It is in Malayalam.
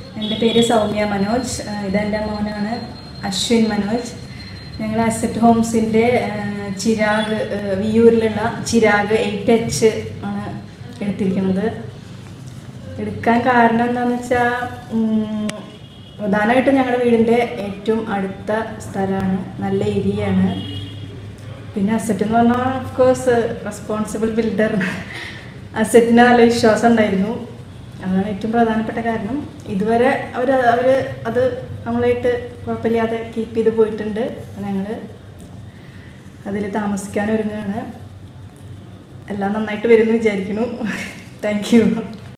എൻ്റെ പേര് സൗമ്യ മനോജ്. ഇതെൻ്റെ മോനാണ് അശ്വിൻ മനോജ്. ഞങ്ങൾ അസറ്റ് ഹോംസിൻ്റെ ചിരാഗ് വിയൂരിലുള്ള ചിരാഗ് 8H ആണ് എടുത്തിരിക്കുന്നത്. എടുക്കാൻ കാരണം എന്താണെന്ന് വെച്ചാൽ പ്രധാനമായിട്ടും ഞങ്ങളുടെ വീടിൻ്റെ ഏറ്റവും അടുത്ത സ്ഥലമാണ്, നല്ല ഏരിയയാണ്. പിന്നെ അസറ്റ് എന്ന് പറഞ്ഞാൽ ഓഫ് കോഴ്സ് റെസ്പോൺസിബിൾ ബിൽഡർ, അസറ്റിന് നല്ല വിശ്വാസം ഉണ്ടായിരുന്നു. അതാണ് ഏറ്റവും പ്രധാനപ്പെട്ട കാരണം. ഇതുവരെ അവർ അത് നമ്മളായിട്ട് കുഴപ്പമില്ലാതെ കീപ്പ് ചെയ്ത് പോയിട്ടുണ്ട്. ഞങ്ങൾ അതിൽ താമസിക്കാൻ ഒരുങ്ങുകയാണ്. എല്ലാം നന്നായിട്ട് വരുമെന്ന് വിചാരിക്കുന്നു. Thank U.